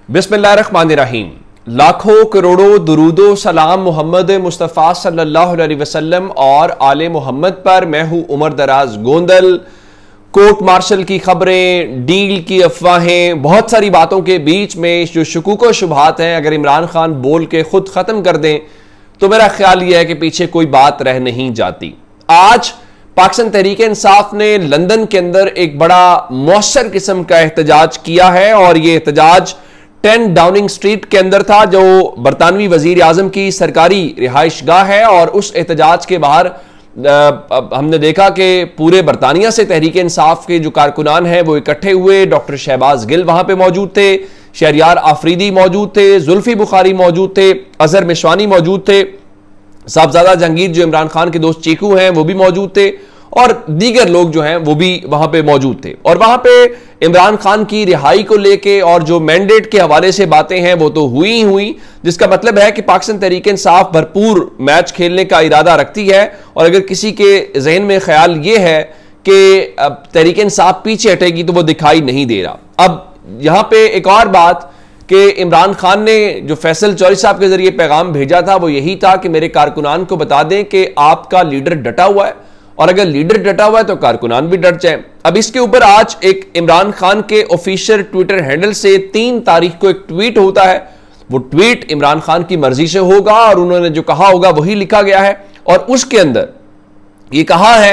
बिस्मिल्लाहिर्रहमानिर्रहीम। लाखों करोड़ों दुरूदो सलाम मोहम्मद मुस्तफ़ा सल्लल्लाहु अलैहि वसल्लम और आले मोहम्मद पर। मैं हूं उमर दराज गोंदल। कोर्ट मार्शल की खबरें, डील की अफवाहें, बहुत सारी बातों के बीच में जो शुकूक व शुबहात हैं, अगर इमरान खान बोल के खुद ख़त्म कर दें तो मेरा ख्याल यह है कि पीछे कोई बात रह नहीं जाती। आज पाकिस्तान तहरीक इंसाफ ने लंदन के अंदर एक बड़ा मौसर किस्म का एहतजाज किया है और यह एहतजाज 10 डाउनिंग स्ट्रीट के अंदर था, जो बरतानवी वजीर आजम की सरकारी रिहाइश गाह है। और उस एहतजाज के बाहर हमने देखा कि पूरे बरतानिया से तहरीक इंसाफ के जो कारकुनान हैं वो इकट्ठे हुए। डॉक्टर शहबाज गिल वहां पे मौजूद थे, शहरियार आफरीदी मौजूद थे, जुल्फी बुखारी मौजूद थे, अजहर मिशवानी मौजूद थे, साहबजादा जहांगीर जो इमरान खान के दोस्त चीकू हैं वो भी मौजूद थे और दीगर लोग जो हैं वो भी वहां पे मौजूद थे। और वहां पे इमरान खान की रिहाई को लेके और जो मैंडेट के हवाले से बातें हैं वो तो हुई ही हुई, जिसका मतलब है कि पाकिस्तान तहरीक इंसाफ भरपूर मैच खेलने का इरादा रखती है। और अगर किसी के जहन में ख्याल ये है कि अब तहरीक इंसाफ पीछे हटेगी तो वो दिखाई नहीं दे रहा। अब यहां पे एक और बात कि इमरान खान ने जो फैसल चौधरी साहब के जरिए पैगाम भेजा था वो यही था कि मेरे कारकुनान को बता दें कि आपका लीडर डटा हुआ है और अगर लीडर डटा हुआ है तो कारकुनान भी डट जाए। अब इसके ऊपर आज एक इमरान खान के ऑफिशियल ट्विटर हैंडल से 3 तारीख को एक ट्वीट होता है। वो ट्वीट इमरान खान की मर्जी से होगा और उन्होंने जो कहा होगा वही लिखा गया है। और उसके अंदर ये कहा है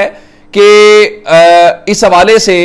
कि इस हवाले से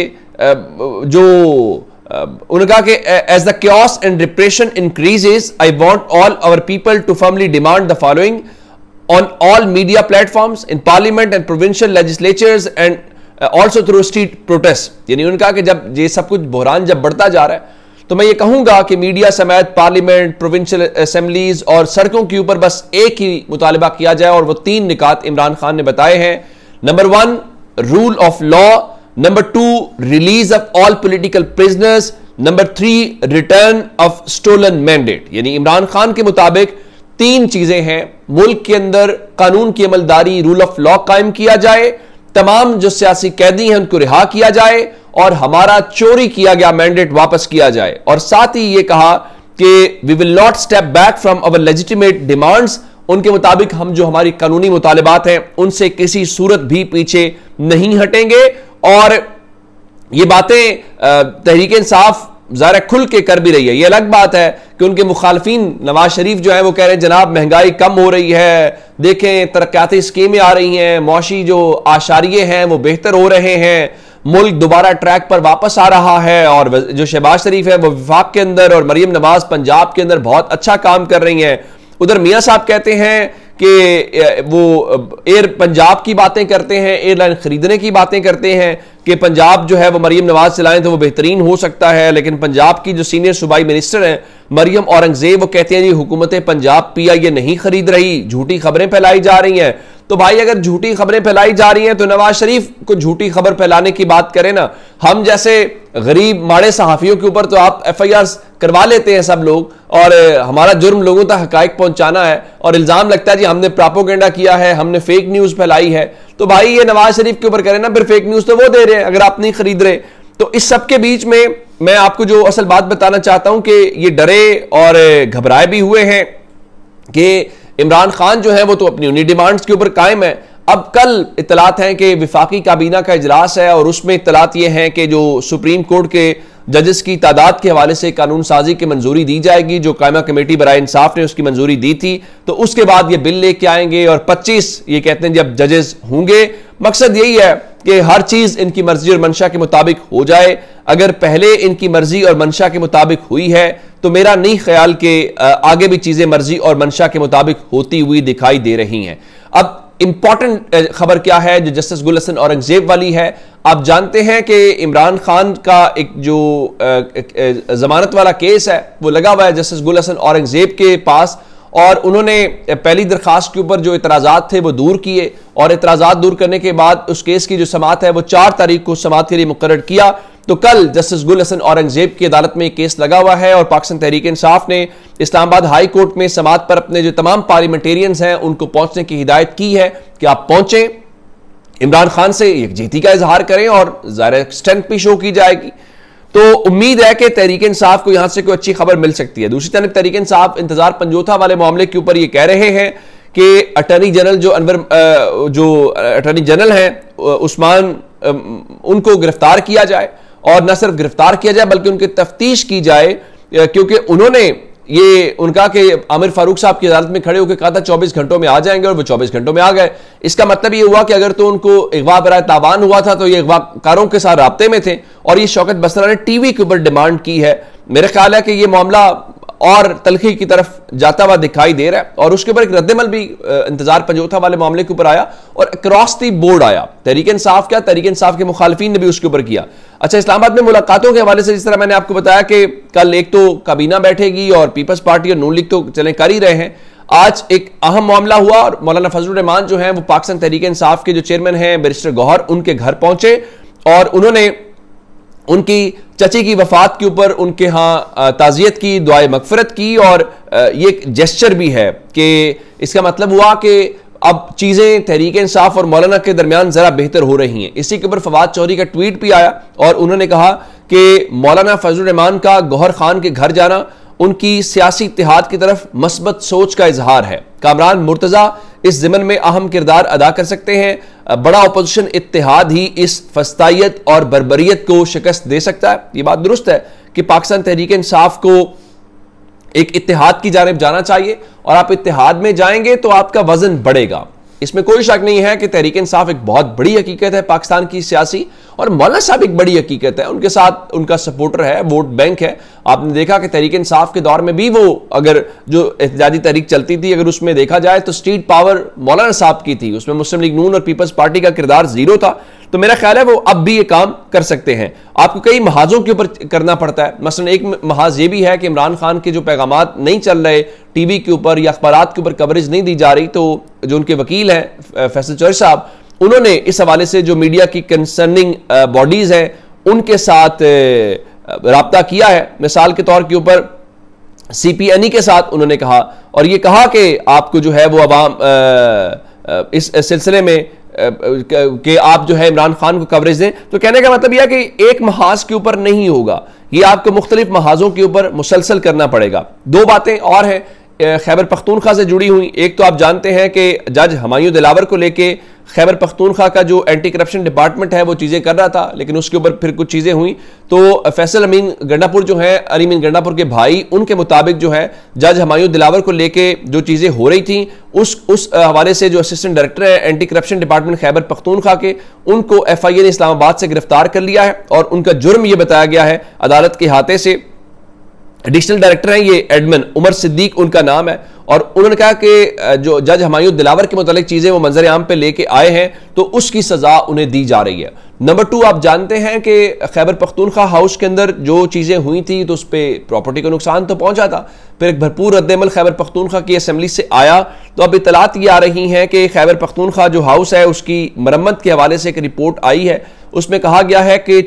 जो उन्होंने कहा कि as the chaos and repression increases, I want all our people to firmly demand the following on all media platforms, in parliament and provincial legislatures and also through street protests। यानी उन्होंने कहा कि जब ये सब कुछ बहरान जब बढ़ता जा रहा है तो मैं ये कहूंगा कि मीडिया समेत पार्लियामेंट, प्रोविंशियल असेंबलीज और सड़कों के ऊपर बस एक ही मुतालबा किया जाए। और वो 3 निकात इमरान खान ने बताए हैं। Number 1, rule of law. Number 2, release of all political prisoners. Number 3, return of stolen mandate. यानी इमरान खान के मुताबिक 3 चीजें हैं। मुल्क के अंदर कानून की अमलदारी, रूल ऑफ लॉ कायम किया जाए, तमाम जो सियासी कैदी हैं उनको रिहा किया जाए और हमारा चोरी किया गया मैंडेट वापस किया जाए। और साथ ही ये कहा कि we will not step back from our legitimate demands. उनके मुताबिक हम जो हमारी कानूनी मुतालिबात हैं उनसे किसी सूरत भी पीछे नहीं हटेंगे। और ये बातें तहरीक इंसाफ ज़ाहिर खुल के कर भी रही है। ये अलग बात है कि उनके मुखालफीन नवाज शरीफ जो है वो कह रहे हैं जनाब महंगाई कम हो रही है, देखें तरक्याती स्कीमें आ रही हैं, मौशी जो आशारिये हैं वो बेहतर हो रहे हैं, मुल्क दोबारा ट्रैक पर वापस आ रहा है। और जो शहबाज शरीफ है वो वफाक के अंदर और मरियम नवाज पंजाब के अंदर बहुत अच्छा काम कर रही हैं। उधर मियाँ साहब कहते हैं कि वो एयर पंजाब की बातें करते हैं, एयरलाइन खरीदने की बातें करते हैं कि पंजाब जो है वो मरियम नवाज चलाएं तो वो बेहतरीन हो सकता है। लेकिन पंजाब की जो सीनियर सूबाई मिनिस्टर हैं मरियम औरंगजेब वो कहते हैं जी हुकूमत पंजाब PIA नहीं खरीद रही, झूठी खबरें फैलाई जा रही हैं। तो भाई अगर झूठी खबरें फैलाई जा रही हैं तो नवाज शरीफ को झूठी खबर फैलाने की बात करें ना। हम जैसे गरीब माड़े सहाफियों के ऊपर तो आप FIR करवा लेते हैं सब लोग और हमारा जुर्म लोगों तक हकायक पहुंचाना है और इल्जाम लगता है जी हमने प्रोपेगेंडा किया है, हमने फेक न्यूज फैलाई है। तो भाई ये नवाज शरीफ के ऊपर करें ना, फिर फेक न्यूज तो वो दे रहे हैं अगर आप नहीं खरीद रहे। तो इस सब के बीच में मैं आपको जो असल बात बताना चाहता हूं कि ये डरे और घबराए भी हुए हैं कि इमरान खान जो है वो तो अपनी उन्हीं डिमांड्स के ऊपर कायम है। अब कल इत्तलात हैं कि विफाकी काबीना का इजलास है और उसमें इत्तलात ये हैं कि जो सुप्रीम कोर्ट के जजेस की तादाद के हवाले से कानून साजी की मंजूरी दी जाएगी, जो कायमा कमेटी बराए इंसाफ ने उसकी मंजूरी दी थी। तो उसके बाद ये बिल लेके आएंगे और 25 ये कहते हैं जब जजेस होंगे। मकसद यही है कि हर चीज इनकी मर्जी और मंशा के मुताबिक हो जाए। अगर पहले इनकी मर्जी और मंशा के मुताबिक हुई है तो मेरा नहीं ख्याल कि आगे भी चीजें मर्जी और मंशा के मुताबिक होती हुई दिखाई दे रही हैं। अब इंपॉर्टेंट खबर क्या है जो जस्टिस गुल हसन औरंगजेब वाली है। आप जानते हैं कि इमरान खान का एक जो जमानत वाला केस है वो लगा हुआ है जस्टिस गुल हसन औरंगजेब के पास और उन्होंने पहली दरखास्त के ऊपर जो इतराज़ात थे वो दूर किए और इतराज़ात दूर करने के बाद उस केस की जो समाअत है वो 4 तारीख को समाअत के लिए मुकर्रर किया। तो कल जस्टिस गुल हसन औरंगजेब की अदालत में केस लगा हुआ है और पाकिस्तान तहरीक इंसाफ ने इस्लामाबाद हाई कोर्ट में समाअत पर अपने जो तमाम पार्लियामेंटेरियंस हैं उनको पहुंचने की हिदायत की है कि आप पहुंचें, इमरान खान से यकजहती का इजहार करें और ज़ाहिर स्ट्रेंथ भी शो की जाएगी। तो उम्मीद है कि तहरीक इंसाफ को यहां से कोई अच्छी खबर मिल सकती है। दूसरी तरफ तहरीक इंसाफ इंतजार पंजोथा वाले मामले के ऊपर ये कह रहे हैं कि अटॉर्नी जनरल जो अटॉर्नी जनरल हैं उस्मान, उनको गिरफ्तार किया जाए, और न सिर्फ गिरफ्तार किया जाए बल्कि उनकी तफ्तीश की जाए, क्योंकि उन्होंने ये उनका कि आमिर फारूक साहब की अदालत में खड़े होकर कहा था 24 घंटों में आ जाएंगे, और वो 24 घंटों में आ गए। इसका मतलब ये हुआ कि अगर तो उनको अगवा बराए तावान हुआ था तो ये अगवाकारों के साथ राब्ते में थे, और ये शौकत बसरा ने टीवी के ऊपर डिमांड की है। मेरा ख्याल है कि ये मामला और तलखी की तरफ जाता हुआ दिखाई दे रहा है, और उसके ऊपर एक रद्दमल भी इंतजार पंजोथा वाले मामले के ऊपर आया और अक्रॉस दी बोर्ड आया। तहरीक इंसाफ क्या, तहरीक इंसाफ के मुखालिफिन ने भी उसके ऊपर किया। अच्छा, इस्लामाबाद में मुलाकातों के हवाले से जिस तरह मैंने आपको बताया कि कल एक तो काबीना बैठेगी और पीपल्स पार्टी और नून लीग तो चले कर ही रहे हैं, आज एक अहम मामला हुआ और मौलाना फजलुर रहमान जो हैं वो पाकिस्तान तहरीक इंसाफ के जो चेयरमैन हैं बैरिस्टर गौहर, उनके घर पहुंचे और उन्होंने उनकी चची की वफात के ऊपर उनके यहाँ ताज़ियत की, दुआए मगफरत की, और ये एक जेस्चर भी है कि इसका मतलब हुआ कि अब चीज़ें तहरीक इंसाफ और मौलाना के दरमियान ज़रा बेहतर हो रही हैं। इसी के ऊपर फवाद चौधरी का ट्वीट भी आया और उन्होंने कहा कि मौलाना फजलुर रहमान का गौहर खान के घर जाना उनकी सियासी इत्तेहाद की तरफ मस्बत सोच का इजहार है। कामरान मुर्तज़ा इस ज़िमन में अहम किरदार अदा कर सकते हैं। बड़ा अपोजिशन इत्तेहाद ही इस फस्तायत और बर्बरियत को शिकस्त दे सकता है। ये बात दुरुस्त है कि पाकिस्तान तहरीक इंसाफ को एक इत्तेहाद की जानिब जाना चाहिए, और आप इत्तेहाद में जाएंगे तो आपका वजन बढ़ेगा। इसमें कोई शक नहीं है कि तहरीक इंसाफ एक बहुत बड़ी हकीकत है पाकिस्तान की सियासी, और मौलाना साहब एक बड़ी हकीकत है, उनके साथ उनका सपोर्टर है, वोट बैंक है। आपने देखा कि तहरीक इंसाफ के दौर में भी वो अगर जो एहतजाजी तहरीक चलती थी, अगर उसमें देखा जाए तो स्ट्रीट पावर मौलाना साहब की थी, उसमें मुस्लिम लीग नून और पीपल्स पार्टी का किरदार जीरो था। तो मेरा ख्याल है वो अब भी ये काम कर सकते हैं। आपको कई महाजों के ऊपर करना पड़ता है। मसलन एक महाज ये भी है कि इमरान खान के जो पैगामात नहीं चल रहे टीवी के ऊपर या अखबारात के ऊपर कवरेज नहीं दी जा रही, तो जो उनके वकील हैं फैसल चौधरी साहब, उन्होंने इस हवाले से जो मीडिया की कंसर्निंग बॉडीज हैं उनके साथ राब्ता किया है। मिसाल के तौर के ऊपर CPNE के साथ उन्होंने कहा, और ये कहा कि आपको जो है वो अवाम इस सिलसिले में कि आप जो है इमरान खान को कवरेज दें। तो कहने का मतलब यह कि एक महाज के ऊपर नहीं होगा, ये आपको मुख्तलिफ महाजों के ऊपर मुसलसल करना पड़ेगा। दो बातें और हैं खैबर पख्तूनख्वा से जुड़ी हुई। एक तो आप जानते हैं कि जज हुमायूं दिलावर को लेके खैबर पख्तूनख्वा का जो एंटी करप्शन डिपार्टमेंट है वो चीज़ें कर रहा था, लेकिन उसके ऊपर फिर कुछ चीज़ें हुई। तो फैसल अमीन गंडापुर जो है, अली अमीन गंडापुर के भाई, उनके मुताबिक जो है जज हुमायूं दिलावर को लेके जो चीज़ें हो रही थी उस हवाले से जो असिस्टेंट डायरेक्टर है anti corruption department Khyber Pakhtunkhwa के, उनको FIA ने इस्लामाबाद से गिरफ्तार कर लिया है, और उनका जुर्म यह बताया गया है अदालत के हाथे से। एडिशनल डायरेक्टर हैं ये एडमन उमर सिद्दीक उनका नाम है, और उन्होंने कहा कि जो जज हुमायूं दिलावर के मुतालिक चीज़ें वो मंजर आम पे लेके आए हैं तो उसकी सज़ा उन्हें दी जा रही है। नंबर 2, आप जानते हैं कि खैबर पख्तूनख्वा हाउस के अंदर जो चीज़ें हुई थी तो उस पर प्रॉपर्टी को नुकसान तो पहुंचा था, फिर एक भरपूर रद्दमल खैबर पख्तूनख्वा की असम्बली से आया। तो अब इतलात ये आ रही हैं कि खैबर पख्तूनख्वा जो हाउस है उसकी मरम्मत के हवाले से एक रिपोर्ट आई है, उसमें कहा गया है कि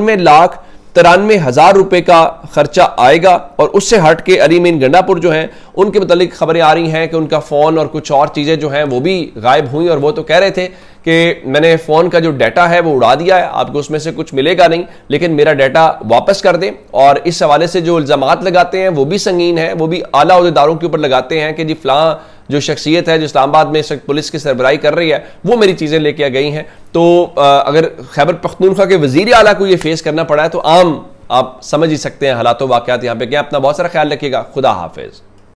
96,93,000 रुपए का खर्चा आएगा, और उससे हट के अली अमीन गंडापुर जो हैं उनके मुतालिक खबरें आ रही हैं कि उनका फ़ोन और कुछ और चीज़ें जो हैं वो भी गायब हुई, और वो तो कह रहे थे कि मैंने फ़ोन का जो डाटा है वो उड़ा दिया है, आपको उसमें से कुछ मिलेगा नहीं, लेकिन मेरा डाटा वापस कर दें। और इस हवाले से जो इल्ज़ामात लगाते हैं वो भी संगीन है, वो भी आला ओहदेदारों के ऊपर लगाते हैं कि जी फ़लाँ जो शख्सियत है जो इस्लामाबाद में पुलिस की सरबराही कर रही है वो मेरी चीज़ें लेके गई हैं। तो अगर खैबर पख्तूनख्वा के वज़ीर आला को ये फेस करना पड़ा है तो आम आप समझ ही सकते हैं हालात वाक़यात यहाँ पे क्या। अपना बहुत सारा ख्याल रखिएगा। खुदा हाफिज़।